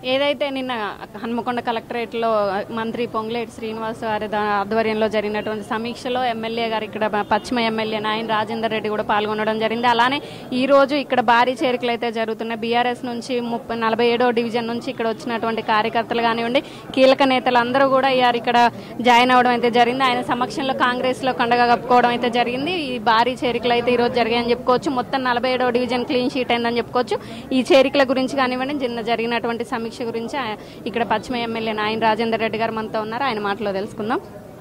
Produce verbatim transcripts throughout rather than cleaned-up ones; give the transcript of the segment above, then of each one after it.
ఏదైతే నిన్న హన్మకొండ కలెక్టరేట్లో మంత్రి పొంగులేటి శ్రీనివాస్ గారి ఆధ్వర్యంలో జరిగినటువంటి సమీక్షలో ఎమ్మెల్యే గారు ఇక్కడ పశ్చిమ ఎమ్మెల్యే నాయన రాజేందర్ రెడ్డి కూడా పాల్గొనడం జరిగింది. అలానే ఈ రోజు ఇక్కడ భారీ చేరికలు అయితే జరుగుతున్నాయి. బీఆర్ఎస్ నుంచి ముప్పై నలభై ఏడో డివిజన్ నుంచి ఇక్కడ వచ్చినటువంటి కార్యకర్తలు కానివ్వండి, కీలక నేతలు అందరూ కూడా ఇయారు ఇక్కడ జాయిన్ అవ్వడం అయితే జరిగింది. ఆయన సమక్షంలో కాంగ్రెస్లో కండగా కప్పుకోవడం అయితే జరిగింది. ఈ భారీ చేరికలు అయితే ఈరోజు జరిగాయని చెప్పుకోవచ్చు. మొత్తం నలభై ఏడో డివిజన్ క్లీన్ షీట్ అయిందని చెప్పుకోవచ్చు. ఈ చేరికల గురించి కానివ్వండి, నిన్న జరిగినటువంటి సమీక్ష గురించి ఇక్కడ పశ్చిమ ఎమ్మెల్యే నాయన రాజేందర్ రెడ్డి గారు మనతో ఉన్నారు. ఆయన మాటలో తెలుసుకుందాం.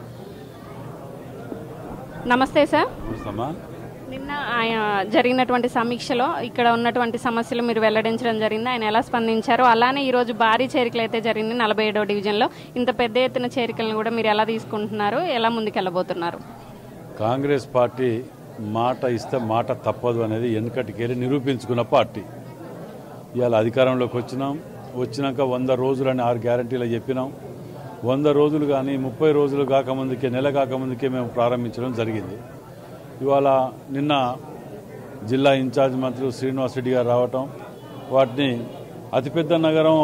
నమస్తే సార్. నిన్న ఆయన జరిగినటువంటి సమీక్షలో ఇక్కడ ఉన్నటువంటి సమస్యలు మీరు వెల్లడించడం జరిగింది. ఆయన ఎలా స్పందించారు, అలానే ఈరోజు భారీ చేరికలు అయితే జరిగింది నలభై ఏడో డివిజన్లో. ఇంత పెద్ద ఎత్తున చేరికలను కూడా మీరు ఎలా తీసుకుంటున్నారు, ఎలా ముందుకెళ్ళబోతున్నారు? కాంగ్రెస్ పార్టీ మాట ఇస్తే మాట తప్పదు అనేది వెనుకటికెళ్ళి నిరూపించుకున్న పార్టీ. ఇవాళ అధికారంలోకి వచ్చినాం. వచ్చినాక వంద రోజులని ఆరు గ్యారంటీలు చెప్పినాం. వంద రోజులు కానీ ముప్పై రోజులు కాకముందుకే, నెల కాకముందుకే మేము ప్రారంభించడం జరిగింది. ఇవాళ నిన్న జిల్లా ఇన్ఛార్జ్ మంత్రి శ్రీనివాస్ రెడ్డి గారు రావటం, వాటిని అతిపెద్ద నగరం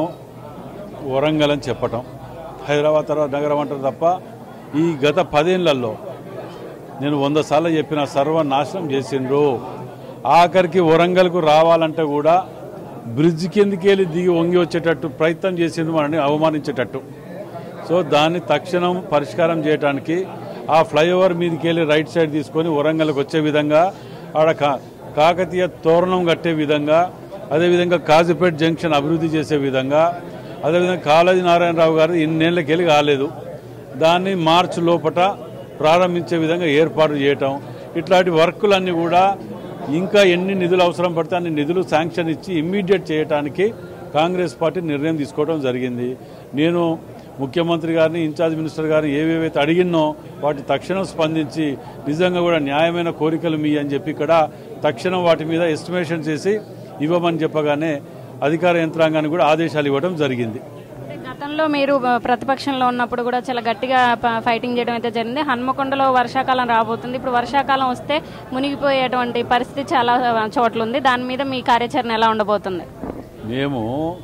వరంగల్ అని చెప్పటం, హైదరాబాద్ తర్వాత నగరం అంటారు తప్ప ఈ గత పదేళ్లలో నేను వంద సార్లు చెప్పిన సర్వనాశనం చేసిండ్రు. ఆఖరికి వరంగల్కు రావాలంటే కూడా బ్రిడ్జ్ కిందికి వెళ్ళి దిగి వంగి వచ్చేటట్టు ప్రయత్నం చేసింది, మనని అవమానించేటట్టు. సో దాన్ని తక్షణం పరిష్కారం చేయడానికి ఆ ఫ్లైఓవర్ మీదకి వెళ్ళి రైట్ సైడ్ తీసుకొని వరంగల్కి వచ్చే విధంగా, ఆడ కా కాకతీయ తోరణం కట్టే విధంగా, అదేవిధంగా కాజీపేట జంక్షన్ అభివృద్ధి చేసే విధంగా, అదేవిధంగా కాళోజీ నారాయణరావు గారు ఇన్నేళ్ళకి వెళ్ళి కాలేదు, దాన్ని మార్చి లోపల ప్రారంభించే విధంగా ఏర్పాటు చేయటం. ఇట్లాంటి వర్కులన్నీ కూడా ఇంకా ఎన్ని నిధులు అవసరం పడితే అన్ని నిధులు శాంక్షన్ ఇచ్చి ఇమ్మీడియట్ చేయడానికి కాంగ్రెస్ పార్టీ నిర్ణయం తీసుకోవడం జరిగింది. నేను ముఖ్యమంత్రి గారిని, ఇన్ఛార్జ్ మినిస్టర్ గారిని ఏవేవైతే అడిగినో వాటి తక్షణం స్పందించి నిజంగా కూడా న్యాయమైన కోరికలు మీ అని చెప్పి ఇక్కడ తక్షణం వాటి మీద ఎస్టిమేషన్ చేసి ఇవ్వమని చెప్పగానే అధికార యంత్రాంగానికి కూడా ఆదేశాలు ఇవ్వడం జరిగింది. గతంలో మీరు ప్రతిపక్షంలో ఉన్నప్పుడు కూడా చాలా గట్టిగా ఫైటింగ్ చేయడం అయితే జరిగింది. హన్మకొండలో వర్షాకాలం రాబోతుంది. ఇప్పుడు వర్షాకాలం వస్తే మునిగిపోయేటువంటి పరిస్థితి చాలా చోట్ల ఉంది. దాని మీద మీ కార్యాచరణ ఎలా ఉండబోతుంది? మేము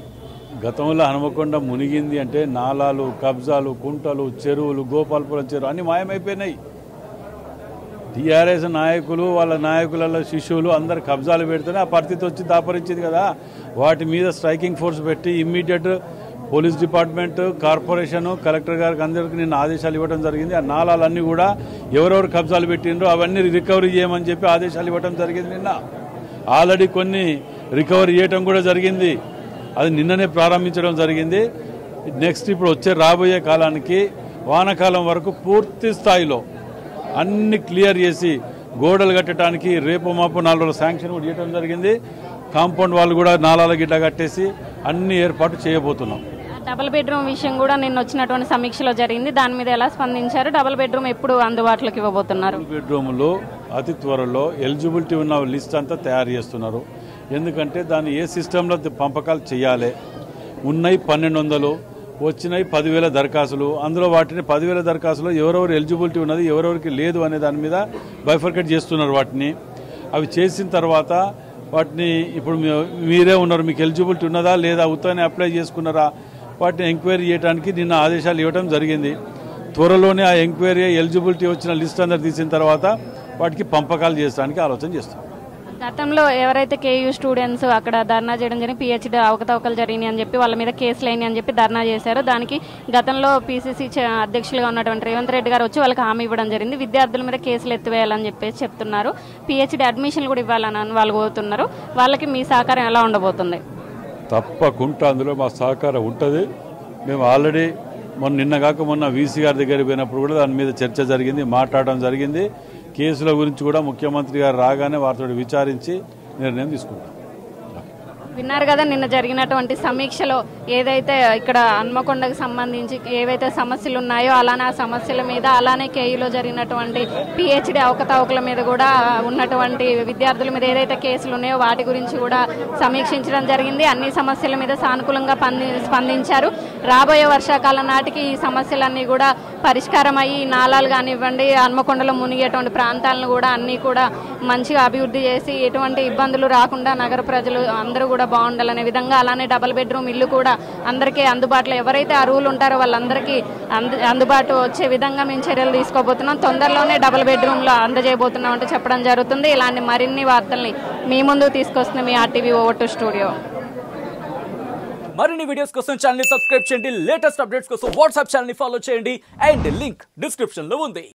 గతంలో హన్మకొండ మునిగింది అంటే నాలాలు, కబ్జాలు, కుంటలు, చెరువులు, గోపాలపురం చెరువు అన్ని మాయమైపోయినాయి. టీఆర్ఎస్ నాయకులు, వాళ్ళ నాయకులలో శిష్యులు అందరు కబ్జాలు పెడితేనే ఆ పరిస్థితి వచ్చి దాపరించింది కదా. వాటి మీద స్ట్రైకింగ్ ఫోర్స్ పెట్టి immediate police department, corporation, collector గారికి అందరికీ నిన్న ఆదేశాలు ఇవ్వడం జరిగింది. ఆ నాలాలన్నీ కూడా ఎవరెవరు కబ్జాలు పెట్టిండ్రో అవన్నీ రికవరీ చేయమని చెప్పి ఆదేశాలు ఇవ్వడం జరిగింది. నిన్న ఆల్రెడీ కొన్ని రికవరీ చేయడం కూడా జరిగింది. అది నిన్ననే ప్రారంభించడం జరిగింది. నెక్స్ట్ ఇప్పుడు వచ్చే రాబోయే కాలానికి వానాకాలం వరకు పూర్తి స్థాయిలో అన్ని క్లియర్ చేసి గోడలు కట్టడానికి రేపు మాపు నాలుగు రోజుల శాంక్షన్ కూడా చేయడం జరిగింది. కాంపౌండ్ వాళ్ళు కూడా నాలాల గిట్ట కట్టేసి అన్ని ఏర్పాటు చేయబోతున్నాం. డబుల్ బెడ్రూమ్ విషయం కూడా నిన్న వచ్చినటువంటి సమీక్షలో జరిగింది. దాని మీద ఎలా స్పందించారు? డబుల్ బెడ్రూమ్ ఎప్పుడు అందుబాటులోకి ఇవ్వబోతున్నారు? డబుల్ బెడ్రూమ్లో అతి త్వరలో ఎలిజిబిలిటీ ఉన్న లిస్ట్ అంతా తయారు చేస్తున్నారు. ఎందుకంటే దాన్ని ఏ సిస్టంలో పంపకాలు చేయాలి. ఉన్నాయి పన్నెండు వందలు వచ్చినాయి పదివేల దరఖాస్తులు. అందులో వాటిని పదివేల దరఖాస్తులు ఎవరెవరు ఎలిజిబిలిటీ ఉన్నది, ఎవరెవరికి లేదు అనే దాని మీద బైఫర్కేట్ చేస్తున్నారు. వాటిని అవి చేసిన తర్వాత వాటిని ఇప్పుడు మీరే ఉన్నారు, మీకు ఎలిజిబిలిటీ ఉన్నదా లేదా, ఉత్తరాన్ని అప్లై చేసుకున్నారా, వాటిని ఎంక్వైరీ చేయడానికి నిన్న ఆదేశాలు ఇవ్వడం జరిగింది. త్వరలోనే ఆ ఎంక్వైరీ ఎలిజిబిలిటీ వచ్చిన లిస్ట్ అందరు తీసిన తర్వాత వాటికి పంపకాలు చేయడానికి ఆలోచన చేస్తాం. గతంలో ఎవరైతే కేయూ స్టూడెంట్స్ అక్కడ ధర్నా చేయడం జరిగింది, పిహెచ్డీ అవకతవకలు జరిగినాయి అని చెప్పి వాళ్ళ మీద కేసులు అయినాయి అని చెప్పి ధర్నా చేశారు. దానికి గతంలో పీసీసీ అధ్యక్షులుగా ఉన్నటువంటి రేవంత్ రెడ్డి గారు వచ్చి వాళ్ళకి హామీ ఇవ్వడం జరిగింది. విద్యార్థుల మీద కేసులు ఎత్తివేయాలని చెప్పేసి చెప్తున్నారు. పిహెచ్డీ అడ్మిషన్లు కూడా ఇవ్వాలని వాళ్ళు కోరుతున్నారు. వాళ్ళకి మీ సహకారం ఎలా ఉండబోతుంది? తప్పకుండా అందులో మా సహకారం ఉంటుంది. మేము ఆల్రెడీ మొన్న నిన్న కాక మొన్న వీసీ గారి దగ్గరికి పోయినప్పుడు కూడా దాని మీద చర్చ జరిగింది, మాట్లాడడం జరిగింది. కేసుల గురించి కూడా ముఖ్యమంత్రి గారు రాగానే వారితో విచారించి నిర్ణయం తీసుకుంటాం. విన్నారు కదా నిన్న జరిగినటువంటి సమీక్షలో ఏదైతే ఇక్కడ హన్మకొండకు సంబంధించి ఏవైతే సమస్యలు ఉన్నాయో అలానే ఆ సమస్యల మీద, అలానే కేయూలో జరిగినటువంటి పిహెచ్డీ అవకతవకల మీద కూడా ఉన్నటువంటి విద్యార్థుల మీద ఏదైతే కేసులు ఉన్నాయో వాటి గురించి కూడా సమీక్షించడం జరిగింది. అన్ని సమస్యల మీద సానుకూలంగా స్పందించారు. రాబోయే వర్షాకాలం నాటికి ఈ సమస్యలన్నీ కూడా పరిష్కారం అయ్యి నాలాలు కానివ్వండి, హన్మకొండలో మునిగేటువంటి ప్రాంతాలను కూడా అన్నీ కూడా మంచిగా అభివృద్ధి చేసి ఎటువంటి ఇబ్బందులు రాకుండా నగర ప్రజలు అందరూ కూడా కూడా బాగుండాలనే విధంగా, అలానే డబుల్ బెడ్రూమ్ ఇల్లు కూడా అందరికీ అందుబాటులో ఎవరైతే అర్హులు ఉంటారో వాళ్ళందరికీ అందు అందుబాటు వచ్చే విధంగా మేము చర్యలు తీసుకోబోతున్నాం. తొందరలోనే డబుల్ బెడ్రూమ్లో అందజేయబోతున్నాం అంటూ చెప్పడం జరుగుతుంది. ఇలాంటి మరిన్ని వార్తల్ని మీ ముందు తీసుకొస్తుంది మీ ఆర్టీవీ ఓవర్ టు స్టూడియో. మరిన్ని వీడియోస్ కోసం ఛానల్ ని సబ్స్క్రైబ్ చేయండి. లేటెస్ట్ అప్డేట్స్ కోసం వాట్సాప్ ఛానల్ ని ఫాలో చేయండి. అండ్ లింక్ డిస్క్రిప్షన్ లో ఉంది.